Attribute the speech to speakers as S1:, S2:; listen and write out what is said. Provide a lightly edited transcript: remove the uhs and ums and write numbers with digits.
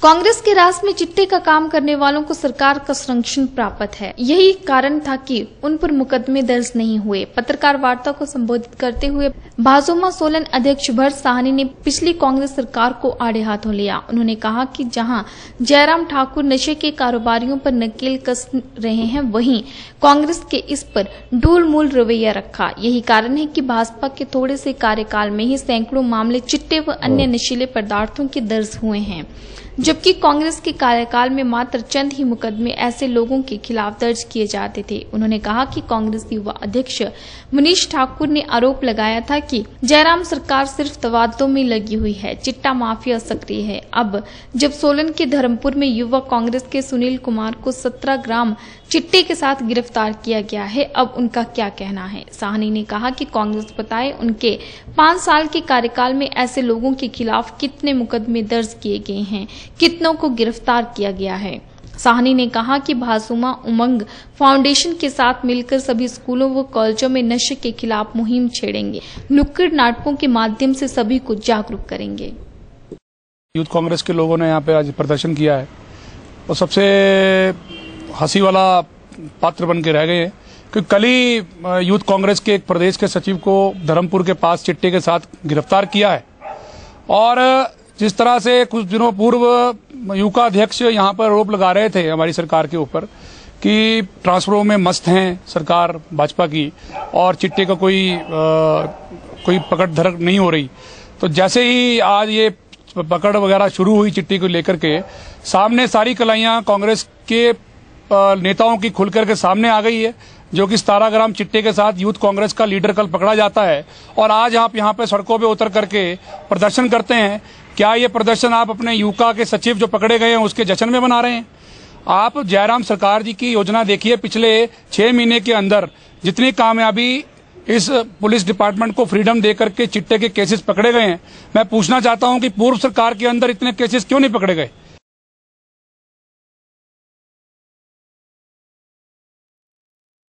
S1: कांग्रेस के राज में चिट्टे का काम करने वालों को सरकार का संरक्षण प्राप्त है। यही कारण था कि उन पर मुकदमे दर्ज नहीं हुए। पत्रकार वार्ता को संबोधित करते हुए भाजपा सोलन अध्यक्ष भरत साहनी ने पिछली कांग्रेस सरकार को आड़े हाथों लिया। उन्होंने कहा कि जहां जयराम ठाकुर नशे के कारोबारियों पर नकेल कस रहे हैं, वहीं कांग्रेस के इस पर डूल-मूल रवैया रखा। यही कारण है कि भाजपा के थोड़े से कार्यकाल में ही सैकड़ों मामले चिट्टे व अन्य नशीले पदार्थों के दर्ज हुए हैं, जबकि कांग्रेस के कार्यकाल में मात्र चंद ही मुकदमे ऐसे लोगों के खिलाफ दर्ज किए जाते थे। उन्होंने कहा कि कांग्रेस युवा अध्यक्ष मनीष ठाकुर ने आरोप लगाया था कि जयराम सरकार सिर्फ तवादों में लगी हुई है, चिट्टा माफिया सक्रिय है। अब जब सोलन के धर्मपुर में युवा कांग्रेस के सुनील कुमार को 17 ग्राम चिट्टे के साथ गिरफ्तार किया गया है, अब उनका क्या कहना है। साहनी ने कहा कि कांग्रेस बताए उनके 5 साल के कार्यकाल में ऐसे लोगों के खिलाफ कितने मुकदमे दर्ज किए गए हैं, कितनों को गिरफ्तार किया गया है। साहनी ने कहा कि भाजपा उमंग फाउंडेशन के साथ मिलकर सभी स्कूलों व कॉलेजों में नशे के खिलाफ मुहिम छेड़ेंगे, नुक्कड़ नाटकों के माध्यम से सभी को जागरूक करेंगे।
S2: यूथ कांग्रेस के लोगों ने यहाँ पे आज प्रदर्शन किया है और सबसे हंसी वाला पात्र बन के रह गए हैं कि कल ही यूथ कांग्रेस के एक प्रदेश के सचिव को धर्मपुर के पास चिट्टे के साथ गिरफ्तार किया है। और जिस तरह से कुछ दिनों पूर्व यूका अध्यक्ष यहाँ पर आरोप लगा रहे थे हमारी सरकार के ऊपर कि ट्रांसफरों में मस्त हैं सरकार भाजपा की और चिट्टे का कोई पकड़ धरक नहीं हो रही, तो जैसे ही आज ये पकड़ वगैरह शुरू हुई चिट्टी को लेकर के, सामने सारी कलाइयां कांग्रेस के नेताओं की खुलकर के सामने आ गई है, जो कि 17 ग्राम चिट्टे के साथ यूथ कांग्रेस का लीडर कल पकड़ा जाता है और आज आप यहाँ पे सड़कों पे उतर करके प्रदर्शन करते हैं। क्या ये प्रदर्शन आप अपने यूका के सचिव जो पकड़े गए हैं उसके जश्न में बना रहे हैं? आप जयराम सरकार जी की योजना देखिए, पिछले 6 महीने के अंदर जितनी कामयाबी इस पुलिस डिपार्टमेंट को फ्रीडम देकर के चिट्टे के केसेस पकड़े गए हैं, मैं पूछना चाहता हूं कि पूर्व सरकार के अंदर इतने केसेस क्यों नहीं पकड़े गए?